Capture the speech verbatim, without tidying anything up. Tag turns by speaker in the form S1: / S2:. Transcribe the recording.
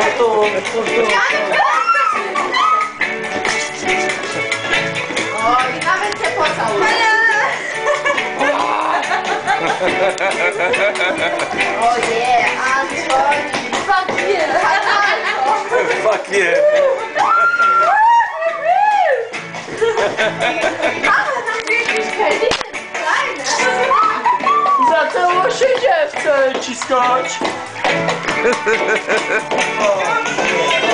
S1: to, to, to.
S2: O, i nawet cię pocałuje. O nie, Antoni. Fuck yeah.
S1: Fuck yeah.
S2: Mama, tam jakieś peliny fajne.
S3: Zaczęło się dziewczę ciskać.
S1: O.